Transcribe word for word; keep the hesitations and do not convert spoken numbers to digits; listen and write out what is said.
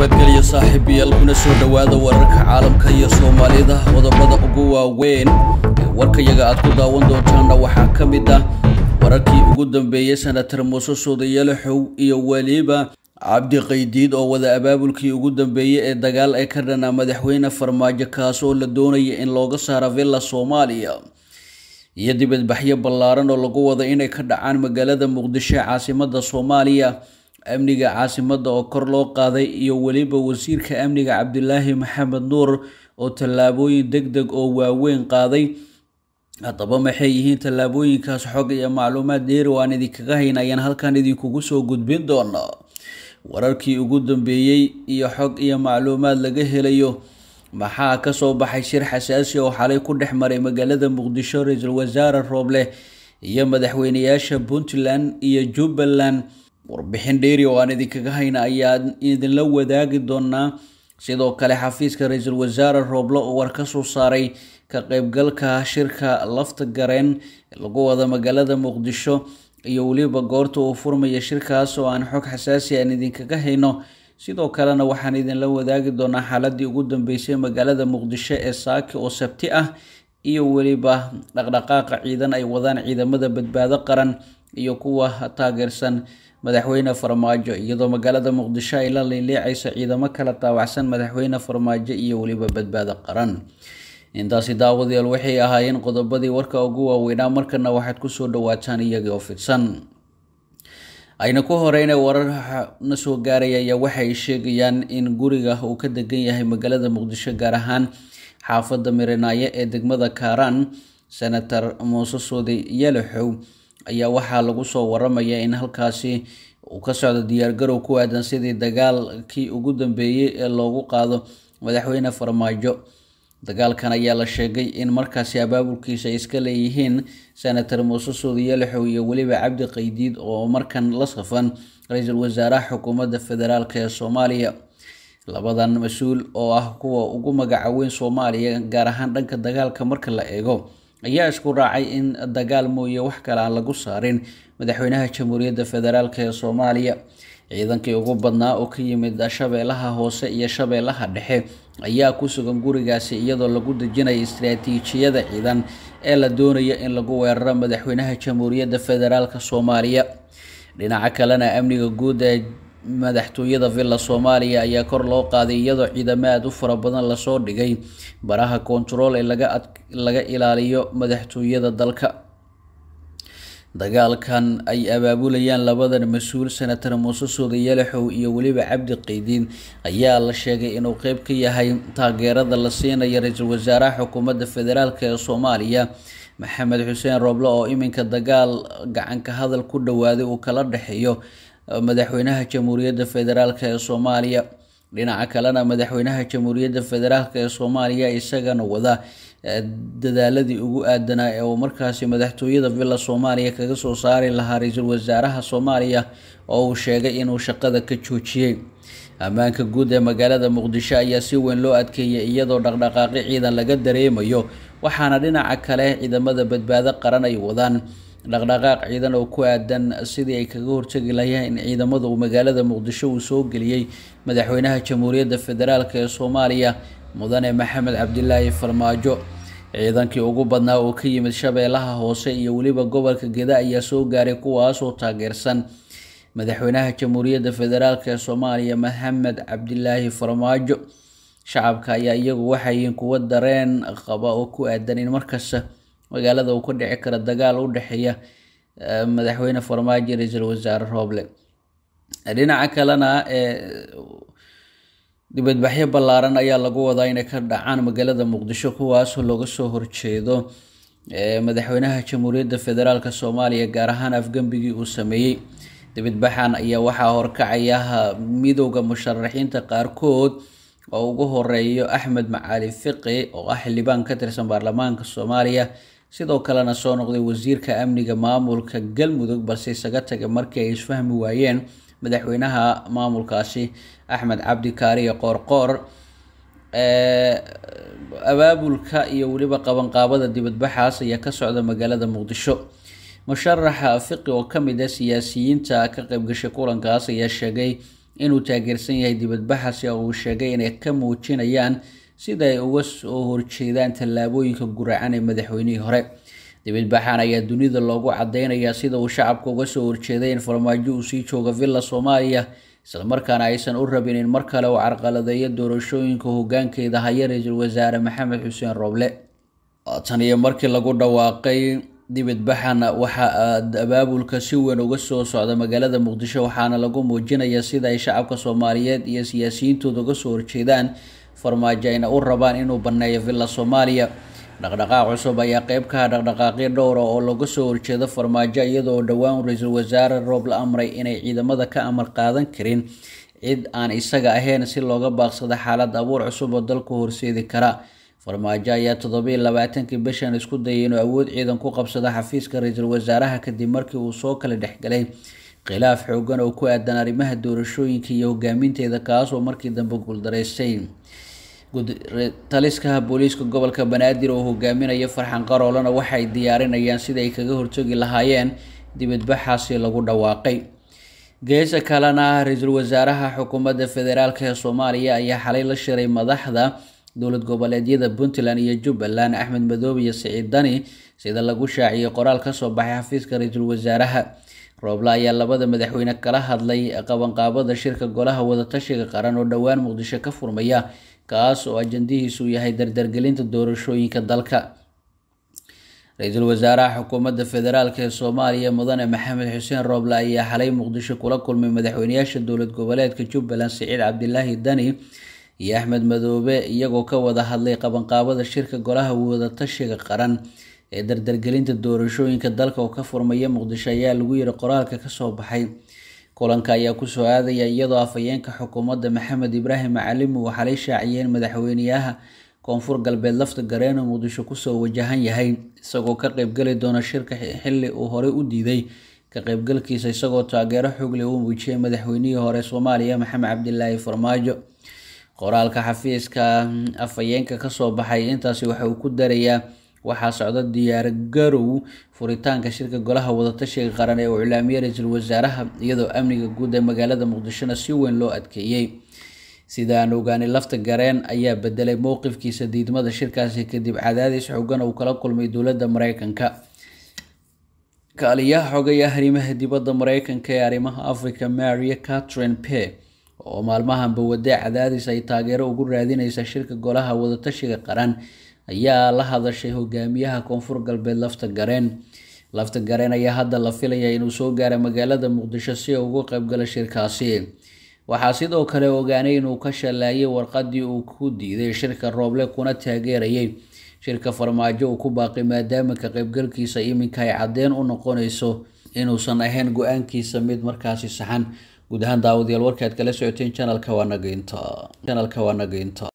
nabadgelyo saaxiibayaal kuna soo dhawaada wararka caalamka iyo Soomaalida wadamada ugu waaweyn warkayaga aad ku daawan doontaan waxa kamid ah wararkii ugu dambeeyay senator Muuse Suudiyaale Xow iyo waliba Cabdi Qaydiid oo wada abaabulkii ugu dambeeyay ee dagaal ay ka dhanaa madaxweyne Farmaajo kaas oo la doonayay in looga saaro Villa Soomaaliya iyo dibadbaxyo ballaaran oo lagu wada inay ka dhacaan magaalada Muqdisho caasimadda Soomaaliya amniga caasimada oo kor loo qaaday iyo waliba wasiirka amniga Cabdilaahi Maxamed Nuur oo tallaabooyin degdeg oo waaweyn qaaday hadaba maxay yihiin tallaabooyinkaas xog iyo macluumaad dheer oo aan idinkaga haynayaan halkan idinkugu soo gudbin doona wararkii ugu dambeeyay iyo xog iyo macluumaad laga helayo maxaa ka soo baxay shir xasaasi oo xalay ku dhexmaray magaalada Muqdisho ra'iisul wasaare Rooble iyo madaxweynayaasha Puntland iyo Jubbaland warbixin dheeri oo aan idinkaga hayna ayaan idin la wadaagi doonaa sidoo kale xafiiska ra'iisul wasaare Rooble oo war ka soo saaray ka qaybgalka shirka lafta gareen lagu wada magaalada Muqdisho iyo waliba goorta uu furmayo shirkaas oo aan xog xasaasi ah idinkaga hayno sidoo kalena waxaan idin la wadaagi doonaa xaaladii ugu dambeysay magaalada Muqdisho ee saaki oo sabti ah iyo waliba dhaqdhaqaaqa ciidan ay wadaan ciidamada badbaado qaran iyo kuwa taageersan madaxweyne Farmaajo iyadoo magaalada Muqdisho ay la leeleecayso ciidamo kala taawacsan madaxweyne Farmaajo iyo waliba badbaado qaran intaasi daawadayaal waxay ahaayeen qodobadii warka ugu waaweynaa markana waxaad ku soo dhawaataan iyaga oo fidsan ayna ku horeeyna warar na soo gaaraya waxay sheegayaan in guriga uu ka degan yahay magaalada Muqdisho gaar ahaan xaafadda Miranaaye ee degmada Kaaraan senator Muuse Suudiyaale Xow ayaa waxaa lagu soo waramayaa in halkaasi uu ka socdo diyaar garow ku aadan sidii dagaalkii ugu dambeeyay ee loogu qaado madaxweyne Farmaajo dagaalkan ayaa la sheegay in markaasi abaabulkiisa ay iska leeyihiin senator Muuse Suudiyaale Xow iyo waliba Cabdi Qaydiid oo markan la safan ra'iisul wasaaraha xukuumadda federaalka ee Soomaaliya labadan mas'uul oo ah kuwa ugu magaca weyn Soomaaliya gaar ahaan dhanka dagaalka marka la eego ayaa isku raacay in dagaal mooye wax kale aan lagu saarin madaxweynaha jamhuuriyadda federaalka ee Soomaaliya ciidankii ugu badnaa oo ka yimid shabeellaha hoose iyo shabeellaha dhexe ayaa ku sugan gurigaasi iyadoo lagu dejinayo istiraatiijiyada ciidan ee la doonayo in lagu weeraro madaxweynaha jamhuuriyadda federaalka Soomaaliya dhinaca kalena amniga guud ee madaxtooyada Villa Soomaaliya ayaa kor loo qaaday iyadoo ciidamo aad u fara badan la soo dhigay baraha control ee laga laga ilaaliyo madaxtooyada dalka dagaalkan ay abaabulayaan labadan mas'uul senator Muuse Suudiyaale Xow iyo waliba Cabdi Qaydiid ayaa la sheegay inuu qayb ka yahay taageerada la siinayo ra'iisul wasaaraha xukuumadda federaalka ee Soomaaliya Maxamed Xuseen Rooble oo iminka dagaal gacan ka hadal ku dhawaaday uu kala dhaxeeyo madaxweynaha jamhuuriyadda federaalka ee Soomaaliya dhinaca kalena madaxweynaha jamhuuriyadda federaalka ee Soomaaliya isagana wada dadaaladii ugu aadanaa ee uu markaasi madaxtooyada Villa Soomaaliya kaga soo saari lahaa ra'iisul wasaaraha Soomaaliya oo uu sheegay inuu shaqada ka joojiyay ammaanka guud ee magaalada Muqdisho ayaa si weyn loo adkeeyay iyadoo dhaqdhaqaaqi ciidan laga dareemayo waxaana dhinaca kale ciidamada badbaado qaran ay wadaan dhaqdhaqaaq ciidan oo ku aadan sidii ay kaga hortagi lahaayeen in ciidamada magaalada Muqdisho uu soo galiyay madaxweynaha jamhuuriyadda federaalka ee Soomaaliya mudane Maxamed Cabdilaahi Farmaajo ciidankii ugu badnaa oo ka yimid shabeellaha hoose iyo waliba gobolka Gedo ayaa soo gaaray kuwaas oo taageersan madaxweynaha jamhuuriyadda federaalka ee Soomaaliya Maxamed Cabdilaahi Farmaajo shacabka ayaa iyagu waxay kuwa dareen qaba oo ku aadan in markasta magaalada uu ka dhici karo dagaal u dhaxeeya madaxweyne Farmaajo iyo ra'iisul wasaare Rooble dhinaca kalena ee dibadbaxyo ballaaran ayaa lagu wadaa inay ka dhacaan magaalada Muqdisho kuwaas oo looga soo horjeedo madaxweynaha jamhuuriyadda federaalka Soomaaliya gaar ahaan afgambigii uu sameeyay dibadbaxan ayaa waxaa horkacaya midowga musharaxiinta qaarkood oo ugu horeeyo Axmed Macaali Fiqi oo ah xildhibaan ka tirsan baarlamaanka Soomaaliya sidoo kalena soo noqday wasiirka amniga maamulka Galmudug balse isaga tagay markii ay isfahmi waayeen madaxweynaha maamulkaasi Axmed Cabdi Kaariye Qoorqoor ee abaabulka iyo waliba qabanqaabada dibadbaxaas ayaa ka socda magaalada Muqdisho musharaxa Fiqi oo kamid ah siyaasiyiinta ka qayb gashay kulankaas ayaa sheegay inuu taageersan yahay dibadbaxaasi oo uu sheegay inay ka muujinayaan sida ay uga soo horjeedaan tallaabooyinka guracan ee madaxweynihii hore. dibadbaxan ayaa dunida loogu cadeynayaa sida uu shacabka uga soo horjeeday in farmaajo uu sii joogo villa Soomaaliya, isla markaana aysan u rabin in mar kale uu carqaladeeyo doorashooyinka hoggaankeeda haya Ra'iisul Wasaare Maxamed Xuseen Roble. tan iyo markii lagu dhawaaqay dibadbaxan waxa abaabulka si weyn uga soo socda magaalada Muqdisho, waxaana lagu muujinayaa sida ay shacabka Soomaaliyeed iyo siyaasiyiintooda uga soo horjeedaan farmaajo ayna u rabaan inuu baneeyo villa Soomaaliya. dhaqdhaqaaq cusub ayaa qayb ka ah dhaqdhaqaaqyo dhowr ah oo laga soo horjeedo farmaajo, iyadoo dhowaan Ra'iisul Wasaare Roble amray inay ciidamada ka amar qaadan karin cid aan isaga ahayn si looga baaqsado xaalad abuur cusub oo dalku horseedi kara. farmaajo ayaa toddoba iyo labaatankii bishan isku dayay inuu awood ciidan ku qabsado xafiiska Ra'iisul Wasaaraha kadib markii uu soo kala dhexgalay khilaaf xooggan oo ku aadan arrimaha doorashooyinka iyo hogaaminteeda, kaas oo markii dambe guuldareystay. taliska booliiska gobolka Banaadir oo hogaaminaya Farxan Qaroolana waxay diyaarinayaan sidii ay kaga hortagi lahaayeen dibadbaxaasi lagu dhawaaqay. geesa kalena Ra'iisul Wasaaraha xukuumadda federaalka ee Soomaaliya ayaa xalay la shiray madaxda dowlad goboleedyada Puntland iyo Jubbaland Axmed Madoobe iyo Siciid Dani sida lagu shaaciyay qoraal ka soo baxay xafiiska Ra'iisul Wasaaraha. Roble ayaa labada madaxweyne kala hadlay qabanqaabada shirka golaha wadatashiga qaran oo dhowaan Muqdisho ka furmaya, kaas oo ajandihiisu yahay dardargelinta doorashooyinka dalka. Ra'iisul Wasaaraha xukuumadda federaalka ee Soomaaliya Mudane Maxamed Xuseen Roble ayaa xalay Muqdisho kula kulmay madaxweynayaasha dowlad goboleedka Jubbaland Siciid Cabdilaahi Dani iyo Axmed Madoobe, iyagoo ka wada hadlay qabanqaabada shirka golaha wadatashiga qaran ee dardargelinta doorashooyinka dalka oo ka furmaya Muqdisho, ayaa lagu yiri qoraalka ka soo baxay. kulanka ayaa ku soo aadaya iyadoo afhayeenka xukuumadda Maxamed Ibraahim Macalin uu xalay shaaciyay madaxweynaha Koonfur Galbeed Lafta Gareen oo Muqdisho ku soo wajahan yahay, isagoo ka qaybgali doona shirka xilli uu hore u diiday ka qaybgalkiisa, isagoo taageero xoog leh u muujiyay madaxweynihii hore Soomaaliya Maxamed Cabdilaahi Farmaajo. qoraalka xafiiska afhayeenka ka soo baxay intaasi waxa uu ku darayaa waxaa socda diyaar garow furitaanka shirka golaha wadatashiga qaran ee uu ilaamiyay Ra'iisul Wasaaraha, iyadoo amniga guud ee magaalada Muqdisho si weyn loo adkeeyay. sida aan ogaanay Lafta Gareen ayaa bedelay mowqifkiisa diidmada shirkaasi kadib cadaadis xooggan oo kala kulmay dowladda Mareykanka. kaaliyaha xogayaha arrimaha dibadda Mareykanka ee arrimaha Afrika Maria Catherine Pe oo maalmahanba waday cadaadis ay taageero ugu raadinaysa shirka golaha wadatashiga qaran ayaa la hadashay hogaamiyaha Koonfur Galbeed Lafta Gareen. Lafta Gareen ayaa hadda la filayaa inuu soo gaaro magaalada Muqdisho si uu uga qayb galo shirkaasi. waxaa sidoo kale ogaanay inuu ka shalaayay warqadii uu ku diiday shirka Roble kuna taageerayay shirka farmaajo uu ku baaqay, maadaama ka qaybgalkiisa iminka ay cadeen u noqonayso inuusan ahayn go'aankiisa mid markaasi saxan. guud ahaan daawadayaal warkaad kala socoteen channelka waa naga inta channelka waa naga inta